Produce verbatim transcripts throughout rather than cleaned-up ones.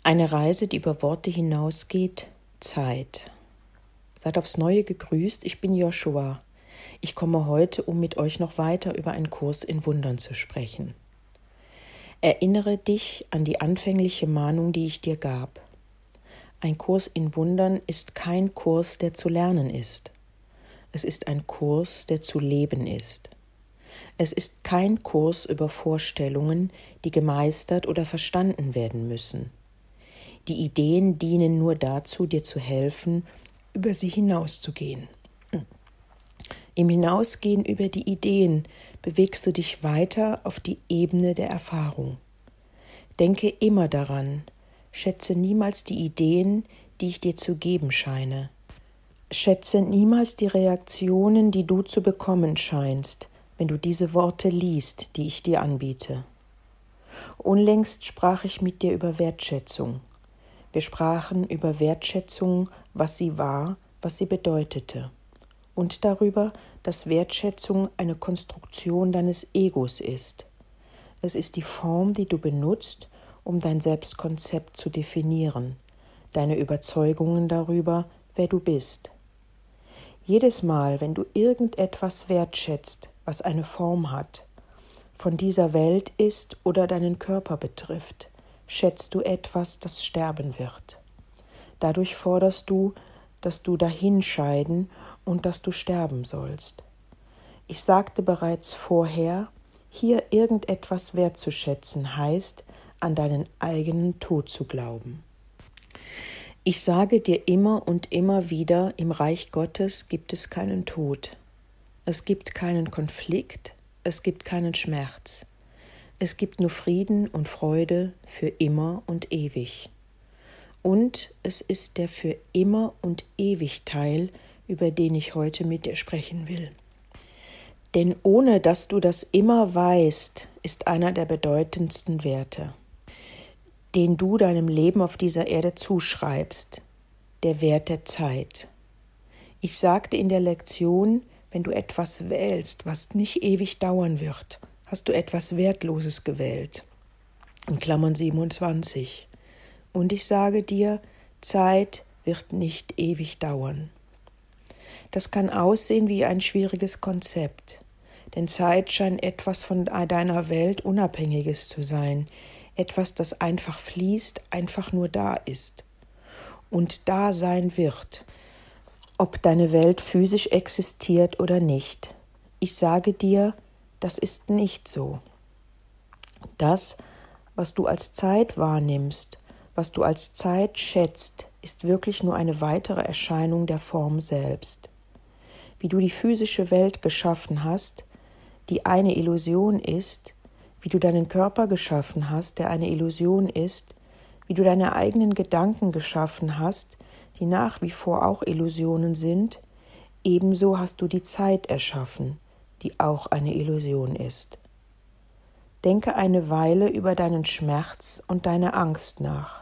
Eine Reise, die über Worte hinausgeht, Zeit. Seid aufs Neue gegrüßt, ich bin Joshua. Ich komme heute, um mit euch noch weiter über einen Kurs in Wundern zu sprechen. Erinnere dich an die anfängliche Mahnung, die ich dir gab. Ein Kurs in Wundern ist kein Kurs, der zu lernen ist. Es ist ein Kurs, der zu leben ist. Es ist kein Kurs über Vorstellungen, die gemeistert oder verstanden werden müssen. Die Ideen dienen nur dazu, dir zu helfen, über sie hinauszugehen. Im Hinausgehen über die Ideen bewegst du dich weiter auf die Ebene der Erfahrung. Denke immer daran, schätze niemals die Ideen, die ich dir zu geben scheine. Schätze niemals die Reaktionen, die du zu bekommen scheinst, wenn du diese Worte liest, die ich dir anbiete. Unlängst sprach ich mit dir über Wertschätzung. Wir sprachen über Wertschätzung, was sie war, was sie bedeutete. Und darüber, dass Wertschätzung eine Konstruktion deines Egos ist. Es ist die Form, die du benutzt, um dein Selbstkonzept zu definieren, deine Überzeugungen darüber, wer du bist. Jedes Mal, wenn du irgendetwas wertschätzt, was eine Form hat, von dieser Welt ist oder deinen Körper betrifft, schätzt du etwas, das sterben wird. Dadurch forderst du, dass du dahinscheiden und dass du sterben sollst. Ich sagte bereits vorher, hier irgendetwas wertzuschätzen heißt, an deinen eigenen Tod zu glauben. Ich sage dir immer und immer wieder, im Reich Gottes gibt es keinen Tod. Es gibt keinen Konflikt, es gibt keinen Schmerz. Es gibt nur Frieden und Freude für immer und ewig. Und es ist der für immer und ewig Teil, über den ich heute mit dir sprechen will. Denn ohne dass du das immer weißt, ist einer der bedeutendsten Werte, den du deinem Leben auf dieser Erde zuschreibst, der Wert der Zeit. Ich sagte in der Lektion, wenn du etwas wählst, was nicht ewig dauern wird, hast du etwas Wertloses gewählt. In Klammern siebenundzwanzig. Und ich sage dir, Zeit wird nicht ewig dauern. Das kann aussehen wie ein schwieriges Konzept, denn Zeit scheint etwas von deiner Welt Unabhängiges zu sein, etwas, das einfach fließt, einfach nur da ist und da sein wird, ob deine Welt physisch existiert oder nicht. Ich sage dir, das ist nicht so. Das, was du als Zeit wahrnimmst, was du als Zeit schätzt, ist wirklich nur eine weitere Erscheinung der Form selbst. Wie du die physische Welt geschaffen hast, die eine Illusion ist, wie du deinen Körper geschaffen hast, der eine Illusion ist, wie du deine eigenen Gedanken geschaffen hast, die nach wie vor auch Illusionen sind, ebenso hast du die Zeit erschaffen, die auch eine Illusion ist. Denke eine Weile über deinen Schmerz und deine Angst nach.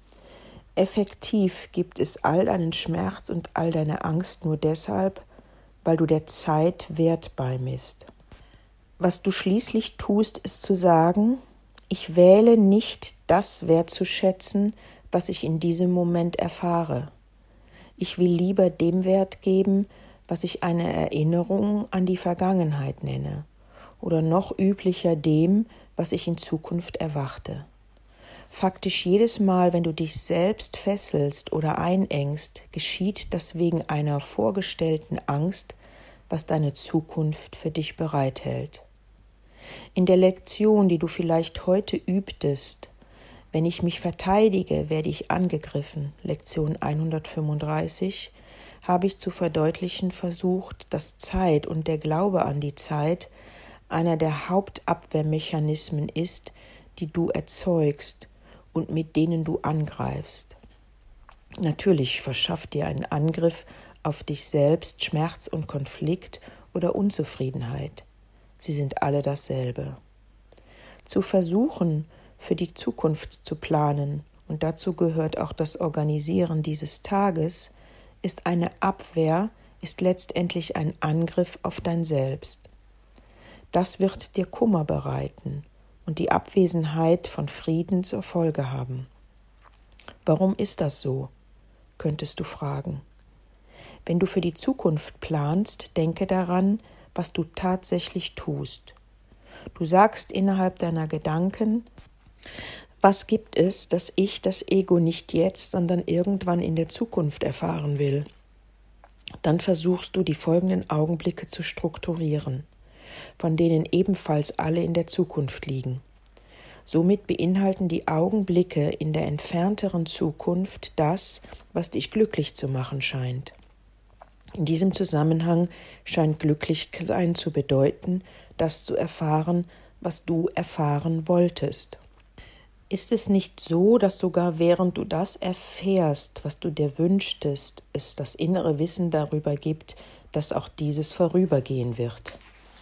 Effektiv gibt es all deinen Schmerz und all deine Angst nur deshalb, weil du der Zeit Wert beimisst. Was du schließlich tust, ist zu sagen, ich wähle nicht das wertzuschätzen, was ich in diesem Moment erfahre. Ich will lieber dem Wert geben, was ich eine Erinnerung an die Vergangenheit nenne, oder noch üblicher dem, was ich in Zukunft erwarte. Faktisch jedes Mal, wenn du dich selbst fesselst oder einengst, geschieht das wegen einer vorgestellten Angst, was deine Zukunft für dich bereithält. In der Lektion, die du vielleicht heute übtest, wenn ich mich verteidige, werde ich angegriffen, Lektion hundertfünfunddreißig, habe ich zu verdeutlichen versucht, dass Zeit und der Glaube an die Zeit einer der Hauptabwehrmechanismen ist, die du erzeugst und mit denen du angreifst. Natürlich verschafft dir ein Angriff auf dich selbst Schmerz und Konflikt oder Unzufriedenheit. Sie sind alle dasselbe. Zu versuchen, für die Zukunft zu planen, und dazu gehört auch das Organisieren dieses Tages, ist eine Abwehr, ist letztendlich ein Angriff auf dein Selbst. Das wird dir Kummer bereiten und die Abwesenheit von Frieden zur Folge haben. Warum ist das so? Könntest du fragen. Wenn du für die Zukunft planst, denke daran, was du tatsächlich tust. Du sagst innerhalb deiner Gedanken, was gibt es, das ich, das Ego nicht jetzt, sondern irgendwann in der Zukunft erfahren will? Dann versuchst du, die folgenden Augenblicke zu strukturieren, von denen ebenfalls alle in der Zukunft liegen. Somit beinhalten die Augenblicke in der entfernteren Zukunft das, was dich glücklich zu machen scheint. In diesem Zusammenhang scheint glücklich sein zu bedeuten, das zu erfahren, was du erfahren wolltest. Ist es nicht so, dass sogar während du das erfährst, was du dir wünschtest, es das innere Wissen darüber gibt, dass auch dieses vorübergehen wird?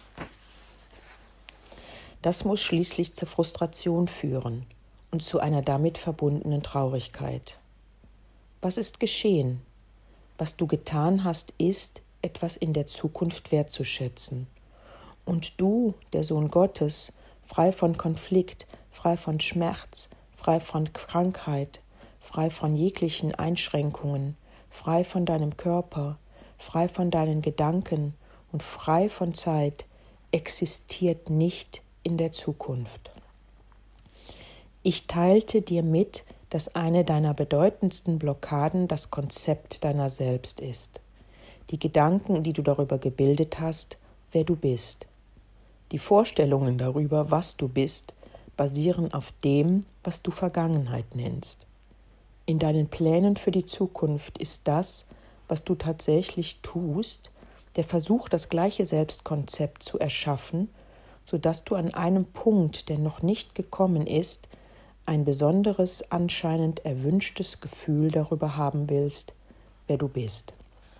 Das muss schließlich zur Frustration führen und zu einer damit verbundenen Traurigkeit. Was ist geschehen? Was du getan hast, ist, etwas in der Zukunft wertzuschätzen. Und du, der Sohn Gottes, frei von Konflikt, frei von Schmerz, frei von Krankheit, frei von jeglichen Einschränkungen, frei von deinem Körper, frei von deinen Gedanken und frei von Zeit, existiert nicht in der Zukunft. Ich teilte dir mit, dass eine deiner bedeutendsten Blockaden das Konzept deiner selbst ist. Die Gedanken, die du darüber gebildet hast, wer du bist. Die Vorstellungen darüber, was du bist, basieren auf dem, was du Vergangenheit nennst. In deinen Plänen für die Zukunft ist das, was du tatsächlich tust, der Versuch, das gleiche Selbstkonzept zu erschaffen, sodass du an einem Punkt, der noch nicht gekommen ist, ein besonderes, anscheinend erwünschtes Gefühl darüber haben willst, wer du bist.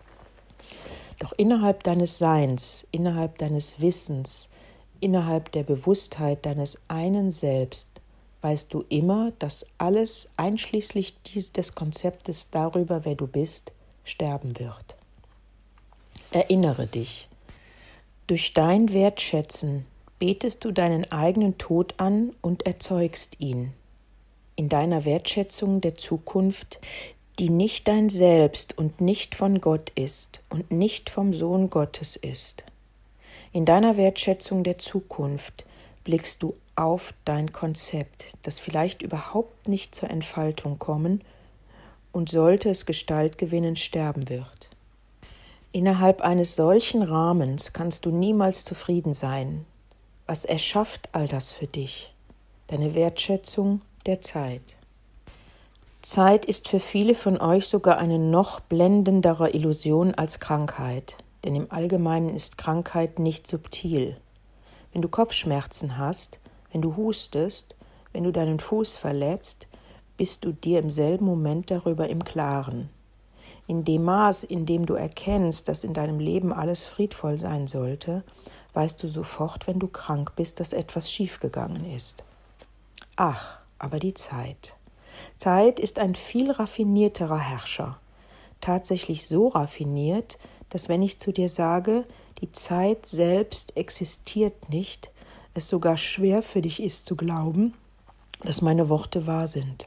Doch innerhalb deines Seins, innerhalb deines Wissens, innerhalb der Bewusstheit deines einen Selbst, weißt du immer, dass alles, einschließlich dies, des Konzeptes darüber, wer du bist, sterben wird. Erinnere dich. Durch dein Wertschätzen betest du deinen eigenen Tod an und erzeugst ihn. In deiner Wertschätzung der Zukunft, die nicht dein Selbst und nicht von Gott ist und nicht vom Sohn Gottes ist. In deiner Wertschätzung der Zukunft blickst du auf dein Konzept, das vielleicht überhaupt nicht zur Entfaltung kommen und sollte es Gestalt gewinnen, sterben wird. Innerhalb eines solchen Rahmens kannst du niemals zufrieden sein. Was erschafft all das für dich? Deine Wertschätzung der Zeit. Zeit ist für viele von euch sogar eine noch blendendere Illusion als Krankheit, denn im Allgemeinen ist Krankheit nicht subtil. Wenn du Kopfschmerzen hast, wenn du hustest, wenn du deinen Fuß verletzt, bist du dir im selben Moment darüber im Klaren. In dem Maß, in dem du erkennst, dass in deinem Leben alles friedvoll sein sollte, weißt du sofort, wenn du krank bist, dass etwas schiefgegangen ist. Ach, aber die Zeit. Zeit ist ein viel raffinierterer Herrscher. Tatsächlich so raffiniert, dass wenn ich zu dir sage, die Zeit selbst existiert nicht, es sogar schwer für dich ist zu glauben, dass meine Worte wahr sind.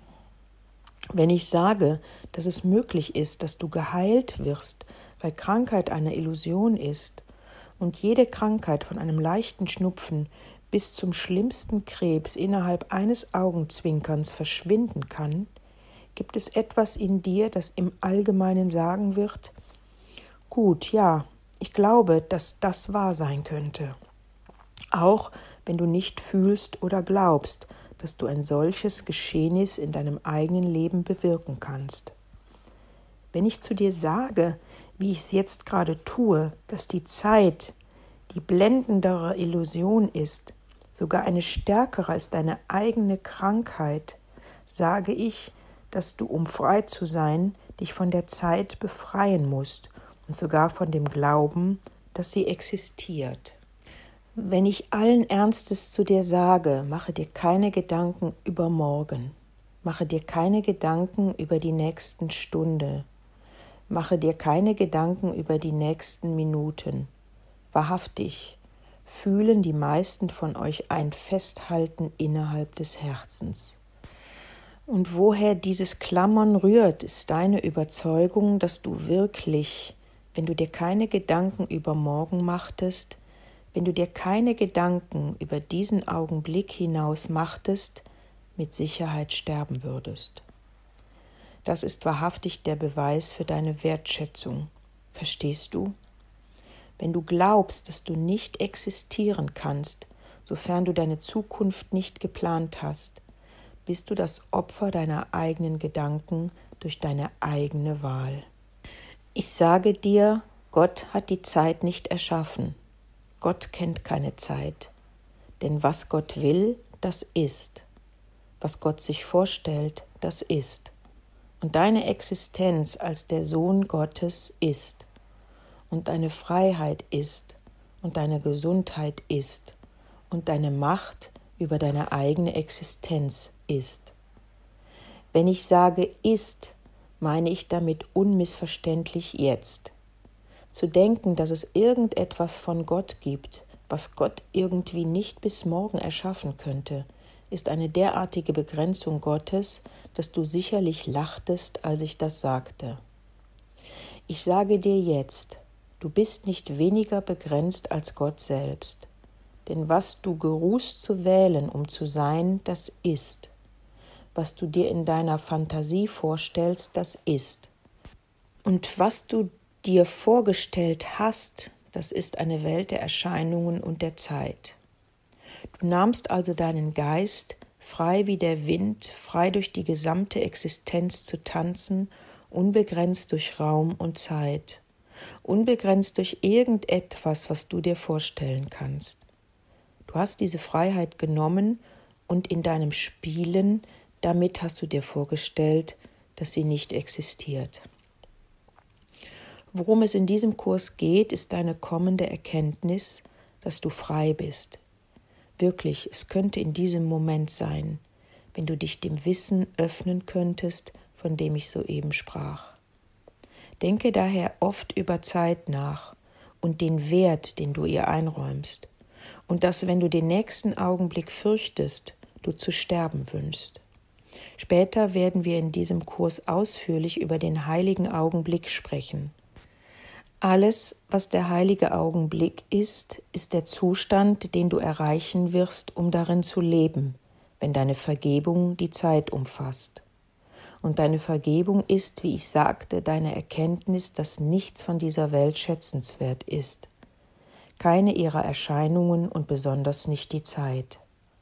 Wenn ich sage, dass es möglich ist, dass du geheilt wirst, weil Krankheit eine Illusion ist und jede Krankheit von einem leichten Schnupfen bis zum schlimmsten Krebs innerhalb eines Augenzwinkerns verschwinden kann, gibt es etwas in dir, das im Allgemeinen sagen wird, gut, ja, ich glaube, dass das wahr sein könnte. Auch wenn du nicht fühlst oder glaubst, dass du ein solches Geschehnis in deinem eigenen Leben bewirken kannst. Wenn ich zu dir sage, wie ich es jetzt gerade tue, dass die Zeit die blendendere Illusion ist, sogar eine stärkere als deine eigene Krankheit, sage ich, dass du, um frei zu sein, dich von der Zeit befreien musst und sogar von dem Glauben, dass sie existiert. Wenn ich allen Ernstes zu dir sage, mache dir keine Gedanken über morgen, mache dir keine Gedanken über die nächsten Stunde, mache dir keine Gedanken über die nächsten Minuten. Wahrhaftig, fühlen die meisten von euch ein Festhalten innerhalb des Herzens. Und woher dieses Klammern rührt, ist deine Überzeugung, dass du wirklich, wenn du dir keine Gedanken über morgen machtest, wenn du dir keine Gedanken über diesen Augenblick hinaus machtest, mit Sicherheit sterben würdest. Das ist wahrhaftig der Beweis für deine Wertschätzung. Verstehst du? Wenn du glaubst, dass du nicht existieren kannst, sofern du deine Zukunft nicht geplant hast, bist du das Opfer deiner eigenen Gedanken durch deine eigene Wahl. Ich sage dir, Gott hat die Zeit nicht erschaffen. Gott kennt keine Zeit. Denn was Gott will, das ist. Was Gott sich vorstellt, das ist. Und deine Existenz als der Sohn Gottes ist. Und deine Freiheit ist. Und deine Gesundheit ist. Und deine Macht über deine eigene Existenz ist. Wenn ich sage ist, meine ich damit unmissverständlich jetzt. Zu denken, dass es irgendetwas von Gott gibt, was Gott irgendwie nicht bis morgen erschaffen könnte, ist eine derartige Begrenzung Gottes, dass du sicherlich lachtest, als ich das sagte. Ich sage dir jetzt, du bist nicht weniger begrenzt als Gott selbst. Denn was du geruhst zu wählen, um zu sein, das ist. Was du dir in deiner Fantasie vorstellst, das ist. Und was du dir vorgestellt hast, das ist eine Welt der Erscheinungen und der Zeit. Du nahmst also deinen Geist, frei wie der Wind, frei durch die gesamte Existenz zu tanzen, unbegrenzt durch Raum und Zeit, unbegrenzt durch irgendetwas, was du dir vorstellen kannst. Du hast diese Freiheit genommen und in deinem Spielen, damit hast du dir vorgestellt, dass sie nicht existiert. Worum es in diesem Kurs geht, ist deine kommende Erkenntnis, dass du frei bist. Wirklich, es könnte in diesem Moment sein, wenn du dich dem Wissen öffnen könntest, von dem ich soeben sprach. Denke daher oft über Zeit nach und den Wert, den du ihr einräumst, und dass, wenn du den nächsten Augenblick fürchtest, du zu sterben wünschst. Später werden wir in diesem Kurs ausführlich über den heiligen Augenblick sprechen. Alles, was der heilige Augenblick ist, ist der Zustand, den du erreichen wirst, um darin zu leben, wenn deine Vergebung die Zeit umfasst. Und deine Vergebung ist, wie ich sagte, deine Erkenntnis, dass nichts von dieser Welt schätzenswert ist. Keine ihrer Erscheinungen und besonders nicht die Zeit.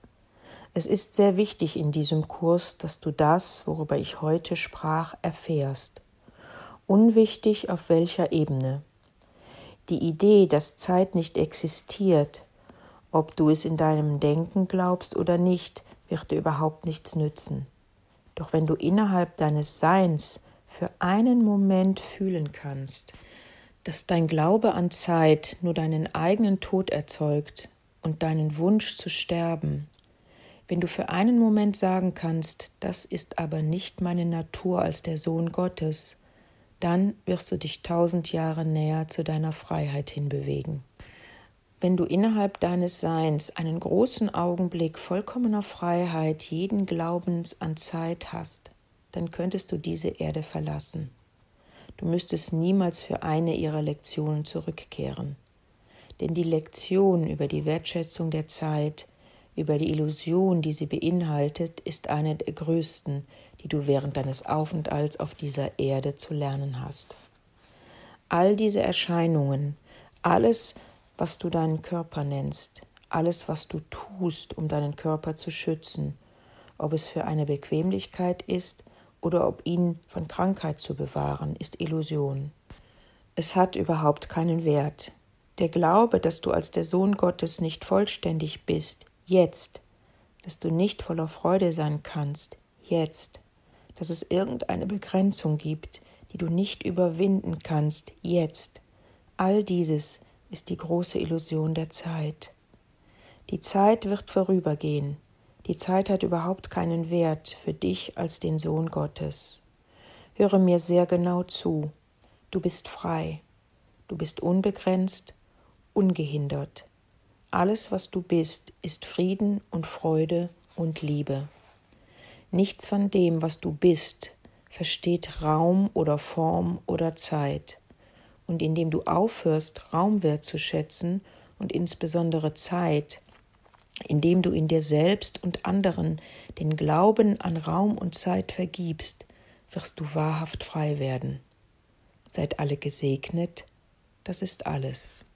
Es ist sehr wichtig in diesem Kurs, dass du das, worüber ich heute sprach, erfährst. Unwichtig auf welcher Ebene. Die Idee, dass Zeit nicht existiert, ob du es in deinem Denken glaubst oder nicht, wird dir überhaupt nichts nützen. Doch wenn du innerhalb deines Seins für einen Moment fühlen kannst, dass dein Glaube an Zeit nur deinen eigenen Tod erzeugt und deinen Wunsch zu sterben, wenn du für einen Moment sagen kannst, das ist aber nicht meine Natur als der Sohn Gottes, dann wirst du dich tausend Jahre näher zu deiner Freiheit hinbewegen. Wenn du innerhalb deines Seins einen großen Augenblick vollkommener Freiheit jeden Glaubens an Zeit hast, dann könntest du diese Erde verlassen. Du müsstest niemals für eine ihrer Lektionen zurückkehren. Denn die Lektion über die Wertschätzung der Zeit, über die Illusion, die sie beinhaltet, ist eine der größten, die du während deines Aufenthalts auf dieser Erde zu lernen hast. All diese Erscheinungen, alles, was du deinen Körper nennst, alles, was du tust, um deinen Körper zu schützen, ob es für eine Bequemlichkeit ist oder ob ihn von Krankheit zu bewahren, ist Illusion. Es hat überhaupt keinen Wert. Der Glaube, dass du als der Sohn Gottes nicht vollständig bist, jetzt, dass du nicht voller Freude sein kannst, jetzt, dass es irgendeine Begrenzung gibt, die du nicht überwinden kannst, jetzt. All dieses ist die große Illusion der Zeit. Die Zeit wird vorübergehen. Die Zeit hat überhaupt keinen Wert für dich als den Sohn Gottes. Höre mir sehr genau zu. Du bist frei. Du bist unbegrenzt, ungehindert. Alles, was du bist, ist Frieden und Freude und Liebe. Nichts von dem, was du bist, versteht Raum oder Form oder Zeit. Und indem du aufhörst, Raum wertzuschätzen und insbesondere Zeit, indem du in dir selbst und anderen den Glauben an Raum und Zeit vergibst, wirst du wahrhaft frei werden. Seid alle gesegnet, das ist alles.